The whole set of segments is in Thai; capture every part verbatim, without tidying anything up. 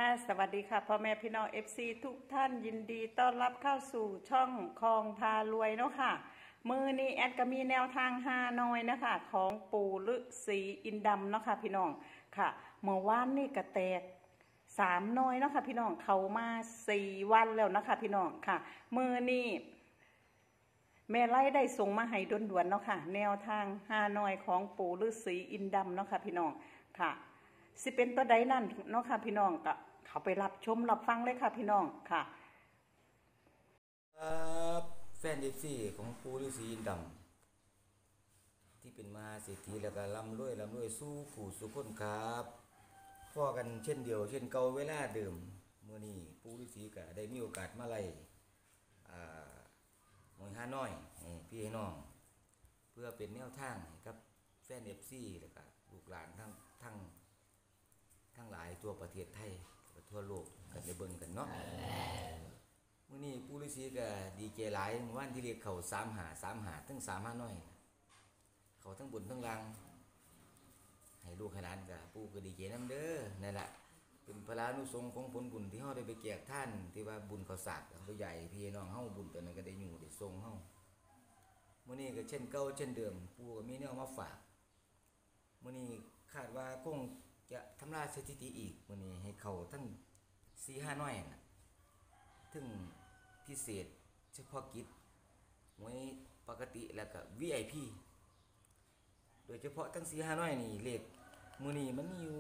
สวัสดีค่ะพ่อแม่พี่น้อง เอฟ ซี ทุกท่านยินดีต้อนรับเข้าสู่ช่องคลองพารวยเนาะค่ะมือนี้แอดก็มีแนวทางฮานอยนะคะของปู่ฤาษีอินดำเนาะค่ะพี่น้องค่ะเมื่อวานนี่ก็แตกสามน้อยเนาะค่ะพี่น้องเขามาสี่วันแล้วนะคะพี่น้องค่ะมือนี้แม่ไล่ได้ส่งมาให้ด่วนๆเนาะค่ะแนวทางฮานอยของปู่ฤาษีอินดำเนาะค่ะพี่น้องค่ะสิเป็นตัวใดนั่นเนาะค่ะพี่น้องก็เขาไปรับชมรับฟังเลยค่ะพี่น้องค่ะครับแฟนเอฟซีของปู่ฤาษีอินดำที่เป็นมหาเศรษฐีแล้วก็ร่ำรวยร่ำรวยสู้ผู้สุขคนครับพ่อกันเช่นเดียวเช่นเก่าเวลาเดิมเมื่อนี้ปู่ฤาษีก็ได้มีโอกาสมาไล่อ่าหวยห้าน้อยให้พี่ให้น้องเพื่อเป็นแนวทางให้กับแฟนเอฟซีแล้วก็ลูกหลานทั้งทั้งทั้งหลายทั่วประเทศไทยทั่วโลกกันได้เบิ่งกันเนาะมื้อนี้ปู่ฤาษีก็ดีใจหลายวันที่เรียกเขาสามหาสามหาทั้งสามหาน้อยเขาทั้งบนทั้งล่างให้ลูกให้หลานก็ปู่ก็ดีใจนำเด้อนั่นแหละเป็นพระอนุสงฆ์ของผลบุญที่เฮาได้ไปแจกท่านที่ว่าบุญข้าวสากผู้ใหญ่พี่น้องเฮาบุญตัวนั้นก็ได้อยู่ได้ทรงเฮามื้อนี้ก็เช่นเก่าเช่นเดิมปู่ก็มีแนวมาฝากมื้อนี้คาดว่าคงจะทำลายสถิติอีกมื้อนี้ให้เขาทั้งสี่ห้าน้อยน่ะถึงพิเศษเฉพาะกิจไว้ปกติแล้วก็ วี ไอ พี โดยเฉพาะทั้งสี่ห้าน้อยนี่เลขมื้อนี้มันมีอยู่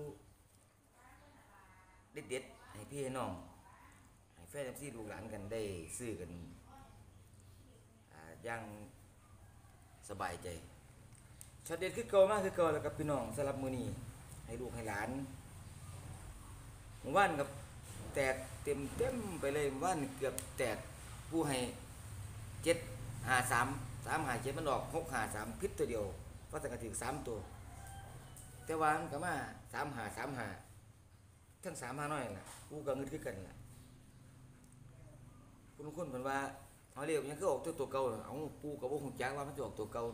เด็ดๆให้พี่ให้น้องให้แฟน เอฟ ซี ลูกหลานกันได้ซื้อกันอ่าอย่างสบายใจช็อตเด็ดคือเก่ามากคือเก่าแล้วกับพี่น้องสำหรับมื้อนี้ให้ลูกให้หลานเมื่อวานกับแตกเต็มเต็มไปเลยเมื่อวานเกือบแตกผู้ให้เจ็ดห้าสามสามหาเจ็ดมันออกหกห้าสามพิษตัวเดียวเพราะสังกะถึงสามตัวแต่ว่ามันก็มาสามหาสามหาทั้งสามหาน้อยล่ะกูก็เงินคือกันล่ะคุณคุณเพิ่นว่าเอาเรียกยังคือออกตัวตัวเก่าเอาปูก็บ่ฮู้จักว่ามันจะออกตัวเก่า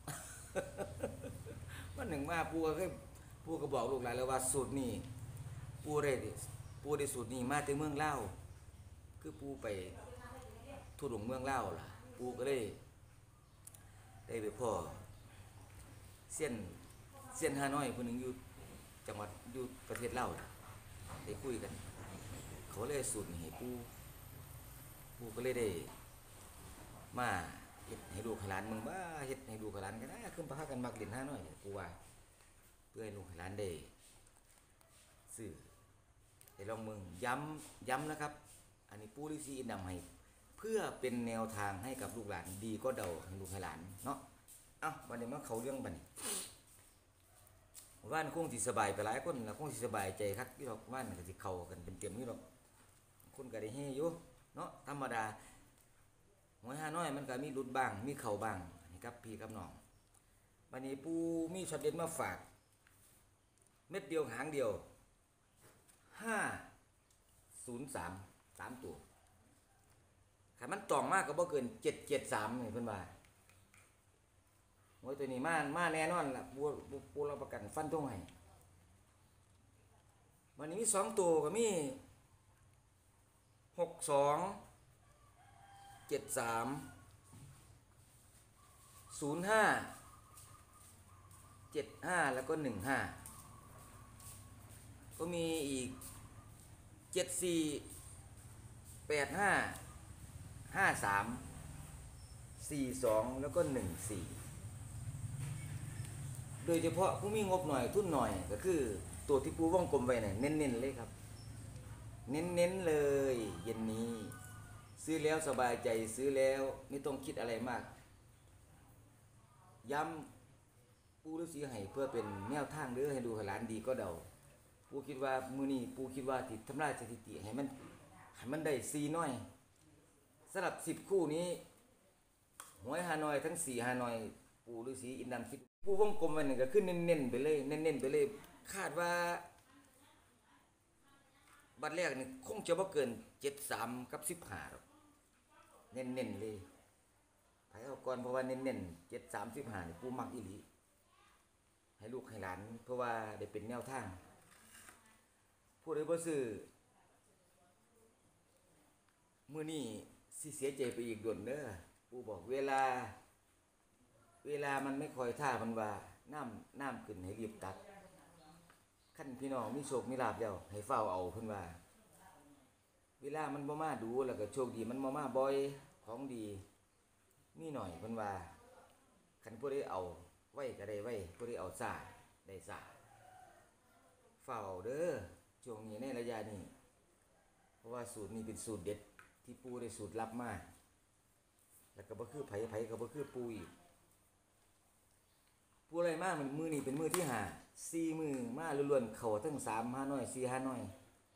มันหนึ่งมาปูก็เคยปูก็บอกลูกหลานแล้วว่าสูตรนี้ปูได้ปูได้สูตรนี้มาจากเมืองลาวคือปูไปทุดงเมืองลาวล่ะปูก็เลยได้ไปพ่อเส้นเส้นฮานอยคนหนึ่งอยู่จังหวัดอยู่ประเทศลาวได้คุยกันเขาเลยสูตรนี้ให้ปูปูก็เลยได้มาเฮ็ดให้ลูกให้หลานมึงบ้าเฮ็ดให้ลูกให้หลานกันนะขึ้นพากันมักเล่นฮานอยปูว่าเพื่อให้ลูกให้หลานได้ซื้อได้ลองมึงย้ำย้ำนะครับอันนี้ปู่ฤาษีอินดำให้เพื่อเป็นแนวทางให้กับลูกหลานดีก็เดาให้ลูกให้หลานเนาะเอ้าวันนี้มาเขาเรื่องบัดนี้ว่านคงสิสบายไปหลายคนแล้วคงสิสบายใจคักที่ดอกว่านก็สิเข้ากันเต็มๆนี่ดอกคนก็ได้เฮอยู่เนาะธรรมดาหวยฮาน้อยมันก็มีหลุดบ้างมีเข้าบ้างให้กับพี่กับน้องบัดนี้ปู่มีช็อตเด็ดมาฝากเม็ดเดียวหางเดียวห้าศูนย์สามสามตัวขันมันต่องมากก็บ่เกินเจ็ดเจ็ดสามนี่เพิ่นว่าโอ้ยตัวนี้มามาแน่นอนล่ะปูปูเราประกันฟันธงให้วันนี้มีสองตัวก็มีหกสองเจ็ดสามศูนย์ห้าเจ็ดห้าแล้วก็หนึ่งห้าก็มีอีกเจ็ดสี่แปดห้าห้าสามสี่สองแล้วก็หนึ่งสี่โดยเฉพาะผู้มีงบหน่อยทุนหน่อยก็คือตัวที่ปูว่องกลมไว้เนี่ยเน้นๆเลยครับเน้นๆเลยเย็นนี้ซื้อแล้วสบายใจซื้อแล้วไม่ต้องคิดอะไรมากย้ำปูฤาษีให้เพื่อเป็นแนวทางเด้อให้ดูให้หลานดีก็เดาปูคิดว่ามื้อนี้ปูคิดว่าที่ทำลายสถิติให้มันให้มันได้สี่น้อยสำหรับสิบคู่นี้หวยฮานอยทั้งสี่ฮานอยปูฤาษีอินดำคิดปูวงกลมไว้นี่ก็ขึ้นเน้นๆไปเลยเน้นๆไปเลยคาดว่าบัดแรกนี่คงจะบ่เกินเจ็ดสามกับสิบห้าหรอกเน้นๆเลยไปเอาก่อนเพราะว่าเน้นๆเจ็ดสามสิบห้านี่ปูมักอีหลีให้ลูกให้หลานเพราะว่าได้เป็นแนวทางผู้ใดบ่ซื้อมื้อนี้สิเสียใจไปอีกโดนเด้อปู่บอกเวลา เวลามันไม่คอยท่ามันว่าน้ำน้ำขึ้นให้รีบตักคันพี่น้องมีโชคมีลาภแล้วให้เฝ้าเอาเพิ่นว่าเวลามันบ่มาดูแล้วก็โชคดีมันบ่มาบ่อยของดีมีหน่อยเพิ่นว่าคันผู้ใดเอาไว้ก็ได้ไว้ผู้ใดเอาซ่าได้ซ่าเฝ้าเอาเด้อช่วงนี้ในระยะนี้เพราะว่าสูตรนี้เป็นสูตรเด็ดที่ปู่ได้สูตรลับมาแล้วก็บ่คือไผไผก็บ่คือปู่อีกปู่อะไรมามันมือนี้เป็นมือที่ห้าสี่มือมาล้วนๆเข้าทั้งสามห้าน้อยสี่ห้าน้อย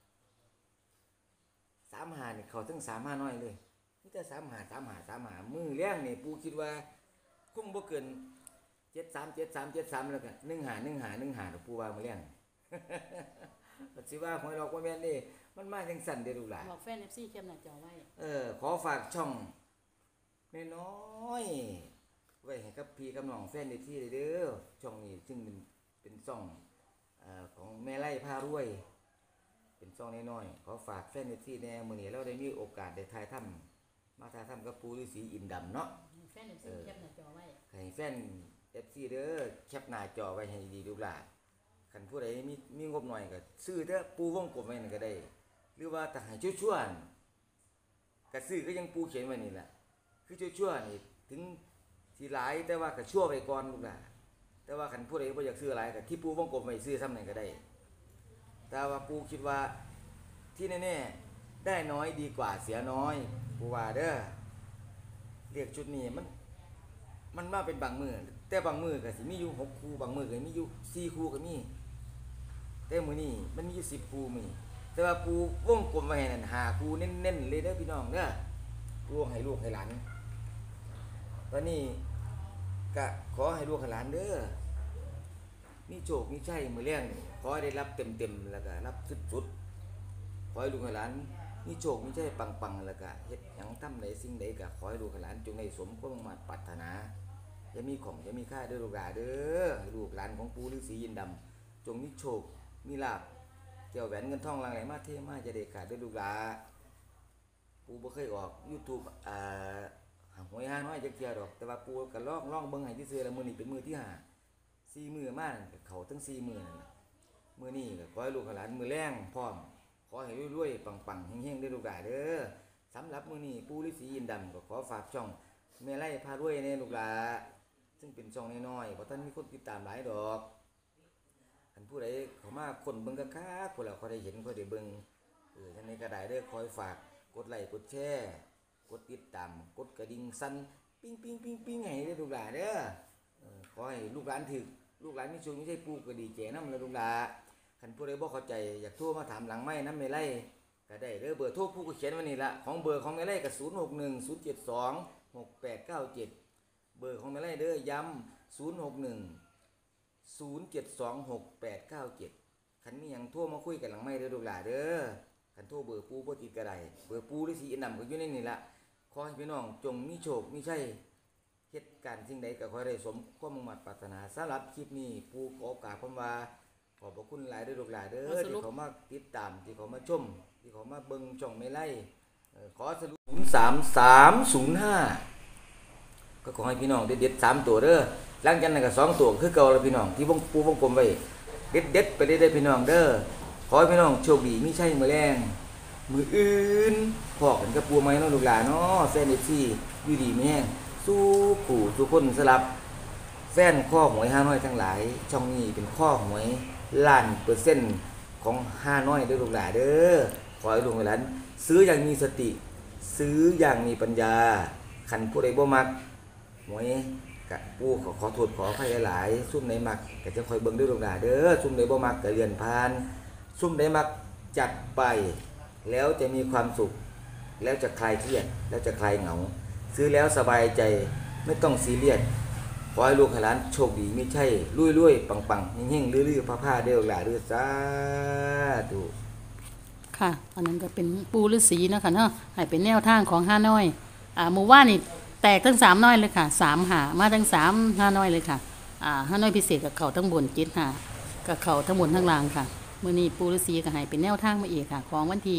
สามห้านี่เข้าทั้งสามห้าน้อยเลยมีแต่สามห้าสามห้าสามห้ามือแรงนี่ปู่คิดว่าคงบ่เกินเจ็ดสาม เจ็ดสาม เจ็ดสามแล้วก็หนึ่งห้า หนึ่งห้า หนึ่งห้าดอกปู่ว่ามื้อแรงปัจจุบันหวยดอกบ่แม่นเด้มันมาจังสั่นเด้อลูกหลานบอกแฟน เอฟ ซี แคปหน้าจอไว้เออขอฝากช่องน้อยๆไว้ให้กับพี่กับน้องแฟนได้ที่เด้อช่องนี้ซึ่งเป็นเป็นช่องเอ่อของแม่ไร่พารวยเป็นช่องน้อยๆขอฝากแฟนได้ที่แน่มื้อนี้เราได้มีโอกาสได้ถ่ายทำมาถ่ายทำกับปู่ฤาษีอินดำเนาะแฟน เอฟ ซี แคปหน้าจอไว้ให้แฟน เอฟ ซี เด้อแคปหน้าจอไว้ให้ดีลูกหลานคันผู้ใดมีมีงบหน่อยก็ซื้อเด้อปู่วงกลมไว้นั่นก็ได้หรือว่าถ้าให้ชั่วๆก็ซื้อก็ยังปู่เขียนไว้นี่แหละคือชั่วๆนี่ถึงสิหลายแต่ว่าก็ชั่วไปก่อนลูกหลานแต่ว่าคันผู้ใดบ่อยากซื้อหลายก็ที่ปู่วงกลมไว้ซื้อซ้ำนั่นก็ได้แต่ว่าปู่คิดว่าที่แน่ๆได้น้อยดีกว่าเสียน้อยปู่ว่าเด้อเรียกชุดนี้มันมันมาเป็นบางมื้อแต่บางมื้อก็สิมีอยู่หกคู่บางมื้อก็มีอยู่สี่คู่ก็มีแต่มื้อนี้มันมีอยู่สิบคู่มีแต่ว่าปู่วงกลมไว้ให้นั่นห้าคู่เน้นๆเลยเด้อพี่น้องเด้อปู่ให้ลูกให้หลานตอนนี้ก็ขอให้ลูกให้หลานเด้อมีโชคมีชัยมื้อแลงขอให้ได้รับเต็มๆแล้วก็รับสุดๆขอให้ลูกให้หลานมีโชคมีชัยปังๆแล้วก็เฮ็ดหยังทำใดสิ่งใดก็ขอให้ลูกให้หลานจงได้สมความมุ่งมั่นปรารถนาอย่ามีของอย่ามีค่าเด้อลูกหลานเด้อให้ลูกหลานของปู่ฤาษียินดำจงมีโชคมีลาภแก้วแหวนเงินทองหลั่งไหลมาเทมาจะได้ขาดเด้อลูกหลานปู่บ่เคยออก YouTube อ่าหวยห้าน้อยจักเที่ยดอกแต่ว่าปู่ก็ลองลองเบิ่งให้ซื่อๆแล้วมื้อนี้เป็นมื้อที่ห้าสี่มื้อมานั่นก็เข้าทั้งสี่มื้อนั่นน่ะมื้อนี้ก็ขอให้ลูกให้หลานมื้อแลงพร้อมขอให้รวยๆปังๆเฮงๆเด้อลูกหลานเด้อสำหรับมื้อนี้ปู่ฤาษียินดำก็ขอฝากช่องแม่ไร่พารวยแน่ลูกหลานซึ่งเป็นช่องน้อยๆบ่ทันมีคนติดตามหลายดอกคันผู้ใดเข้ามาคนเบิ่งคักๆพุ่นล่ะเขาได้เห็นเขาได้เบิ่งเออจังได๋ก็ได้เด้อคอยฝากกดไลค์กดแชร์กดติดตามกดกระดิ่งสั่นปิ้งปิ้งปิ้งปิ้งให้เด้อลูกหลานเด้อเออขอให้ลูกหลานถึกลูกหลานมีโชคมีชัยปู่ก็ดีใจนำเลยลูกหลานคันผู้ใดบ่เข้าใจอยากโทรมาถามหลังไมค์นำแม่ไร่ก็ได้เด้อเบอร์โทรปู่ก็เขียนไว้นี่ล่ะของเบอร์ของแม่ไร่ก็ศูนย์ หก หนึ่ง ศูนย์ เจ็ด สอง หก แปด เก้า เจ็ดเบอร์ของแม่ไร่เด้อย้ำศูนย์ หก หนึ่ง ศูนย์ เจ็ด สอง หก แปด เก้า เจ็ดคันมีหยังโทรมาคุยกันหลังไมค์เด้อลูกหลานเด้อคันโทรเบอร์ปู่บ่ติดก็ได้เบอร์ปู่ฤาษีอินดำก็อยู่ในนี่ล่ะขอให้พี่น้องจงมีโชคมีชัยเฮ็ดการสิ่งใดก็ขอให้ได้สมความมุ่งมั่นปรารถนาสำหรับคลิปนี้ปู่ขอโอกาสคำว่าขอบพระคุณหลายเด้อลูกหลานเด้อที่เขามาติดตามที่เขามาชมที่เขามาเบิ่งช่องแม่ไร่เอ่อขอสรุปศูนย์ สาม สาม ศูนย์ ห้าก็ขอให้พี่น้องเด็ดๆสามตัวเด้อหลังจากนั้นก็สองตัวคือเก่าแล้วพี่น้องที่วงปู่วงกลมไว้เด็ดๆไปเด้อพี่น้องเด้อขอให้พี่น้องโชคดีมีชัยมื้อแลงมืออื่นพอกันกับปูไม้เนาะลูกหลานเนาะแฟน เอฟ ซี อยู่ดีแม่งสู้ปู่ทุกคนสลับแฟนข้อหวยห้าน้อยทั้งหลายช่องนี้เป็นข้อหวยล้านเปอร์เซ็นต์ของห้าน้อยเด้อลูกหลานเด้อขอให้ลูกหลานซื้ออย่างมีสติซื้ออย่างมีปัญญาคันผู้ใดบ่มักหวยกะปู่ขอขอโทษขออภัยหลายๆซุ่มไหนมักก็จะคอยเบิ่งเด้อลูกหลานเด้อซุ่มใดบ่มักก็เลื่อนผ่านซุ่มใดมักจัดไปแล้วจะมีความสุขแล้วจะคลายเครียดแล้วจะคลายเหงาซื้อแล้วสบายใจไม่ต้องซีเรียสขอให้ลูกให้หลานโชคดีไม่ใช่ลุยๆปังๆเฮงๆลื่อๆผ้าๆเด้อหลานเด้อสาธุค่ะอันนั้นก็เป็นปู่ฤาษีนะคะเนาะให้เป็นแนวทางของห้าน้อยอ่าหมู่บ้านนี่แตกทั้งสามน้อยเลยค่ะสามหามาทั้งสามห้าน้อยเลยค่ะอ่าห้าน้อยพิเศษกับเขาทั้งบนเจ็ดหากับเขาทั้งบนทั้งล่างค่ะมื้อนี้ปู่ฤาษีก็ให้เป็นแนวทางมาอีกค่ะของวันที่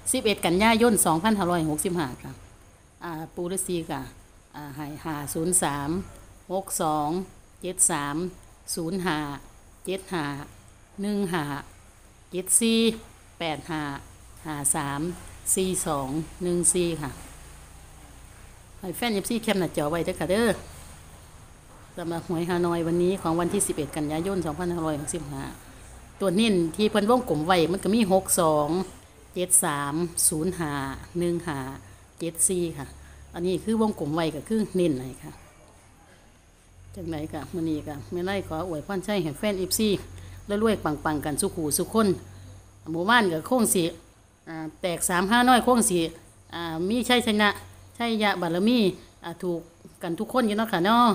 สิบเอ็ดกันยายนสองพันห้าร้อยหกสิบห้าค่ะอ่าปูฤาษีค่ะอ่าให้ห้าศูนย์สามหกสองเจ็ดสามศูนย์ห้าเจ็ดห้าหนึ่งห้าเจ็ดสี่แปดห้าห้าสามสี่สองหนึ่งสี่ค่ะให้แฟนเอฟซีแคปหน้าจอไว้ด้วยค่ะเด้อสำหรับหวยฮานอยวันนี้ของวันที่สิบเอ็ดกันยายนสองพันห้าร้อยหกสิบห้าตัวนิ่นที่เพิ่นวงกลมไว้มันก็มีหกสองเจ็ดสามศูนย์ห้าหนึ่งห้าเจ็ดสี่ค่ะอันนี้คือวงกลมไว้ก็คือนิ่นไหนค่ะจากไหนกะมื้อนี้กะแม่ไล่ขออวยพรชัยให้แฟนเอฟซีแล้วรวยปังๆกันสุขหูสุขคนหมู่บ้านก็โค้งสิอ่าแตกสามห้าน้อยโค้งสิอ่ามีชัยชนะชัยยะบารมีอ่าถูกกันทุกคนอยู่เนาะค่ะเนาะ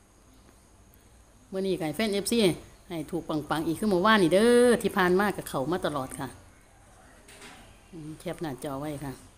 มื่อนี้ไก่แฟนเอฟซีให้ถูกปังๆอีกขึ้นมาว่านี่เด้อที่ผ่านมากกับเขามาตลอดค่ะแคปหน้าจอไว้ค่ะ